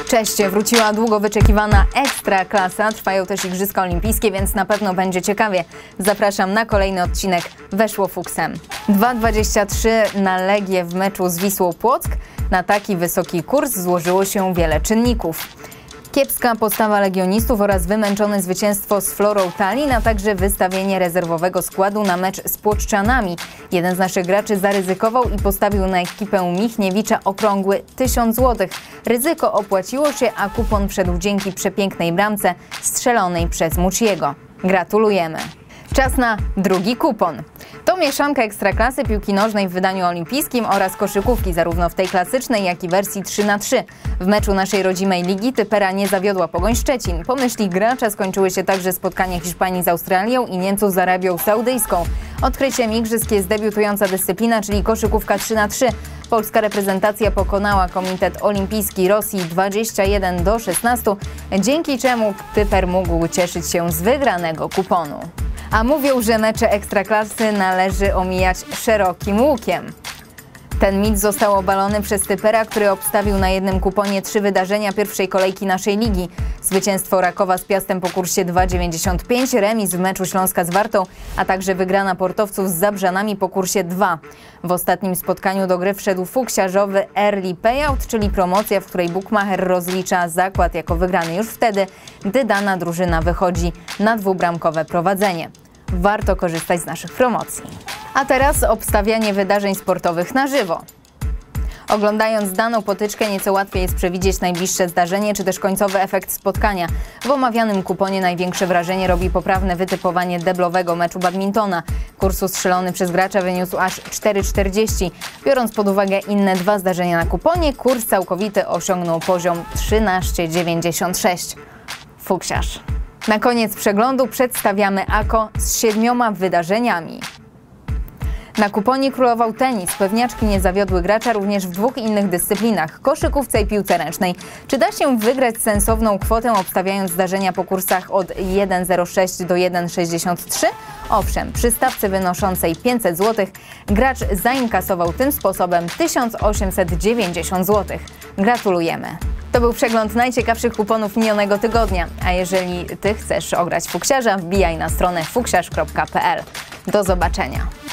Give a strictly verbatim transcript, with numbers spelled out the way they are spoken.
Cześć, wróciła długo wyczekiwana Ekstraklasa. Trwają też Igrzyska Olimpijskie, więc na pewno będzie ciekawie. Zapraszam na kolejny odcinek Weszło fuksem. dwa dwadzieścia trzy na Legię w meczu z Wisłą Płock. Na taki wysoki kurs złożyło się wiele czynników. Kiepska postawa legionistów oraz wymęczone zwycięstwo z Florą Tallinn, a także wystawienie rezerwowego składu na mecz z Płoczczanami. Jeden z naszych graczy zaryzykował i postawił na ekipę Michniewicza okrągły tysiąc złotych. Ryzyko opłaciło się, a kupon wszedł dzięki przepięknej bramce strzelonej przez Mucciego. Gratulujemy! Czas na drugi kupon. To mieszanka Ekstraklasy, piłki nożnej w wydaniu olimpijskim oraz koszykówki, zarówno w tej klasycznej, jak i wersji trzy na trzy. W meczu naszej rodzimej ligi typera nie zawiodła Pogoń Szczecin. Po myśli gracza skończyły się także spotkania Hiszpanii z Australią i Niemców z Arabią Saudyjską. Odkryciem igrzysk jest debiutująca dyscyplina, czyli koszykówka trzy na trzy. Polska reprezentacja pokonała Komitet Olimpijski Rosji dwadzieścia jeden do szesnastu, dzięki czemu typer mógł cieszyć się z wygranego kuponu. A mówią, że mecze Ekstraklasy należy omijać szerokim łukiem. Ten mit został obalony przez typera, który obstawił na jednym kuponie trzy wydarzenia pierwszej kolejki naszej ligi. Zwycięstwo Rakowa z Piastem po kursie dwa dziewięćdziesiąt pięć, remis w meczu Śląska z Wartą, a także wygrana Portowców z Zabrzanami po kursie dwa. W ostatnim spotkaniu do gry wszedł fuksiarzowy early payout, czyli promocja, w której bukmacher rozlicza zakład jako wygrany już wtedy, gdy dana drużyna wychodzi na dwubramkowe prowadzenie. Warto korzystać z naszych promocji. A teraz obstawianie wydarzeń sportowych na żywo. Oglądając daną potyczkę nieco łatwiej jest przewidzieć najbliższe zdarzenie czy też końcowy efekt spotkania. W omawianym kuponie największe wrażenie robi poprawne wytypowanie deblowego meczu badmintona. Kurs ustrzelony przez gracza wyniósł aż cztery czterdzieści. Biorąc pod uwagę inne dwa zdarzenia na kuponie, kurs całkowity osiągnął poziom trzynaście dziewięćdziesiąt sześć. Fuksiarz. Na koniec przeglądu przedstawiamy A K O z siedmioma wydarzeniami. Na kuponie królował tenis. Pewniaczki nie zawiodły gracza również w dwóch innych dyscyplinach – koszykówce i piłce ręcznej. Czy da się wygrać sensowną kwotę, obstawiając zdarzenia po kursach od jeden zero sześć do jeden sześćdziesiąt trzy? Owszem, przy stawce wynoszącej pięćset złotych gracz zainkasował tym sposobem tysiąc osiemset dziewięćdziesiąt złotych. Gratulujemy! To był przegląd najciekawszych kuponów minionego tygodnia. A jeżeli Ty chcesz ograć fuksiarza, wbijaj na stronę fuksiarz kropka p l. Do zobaczenia!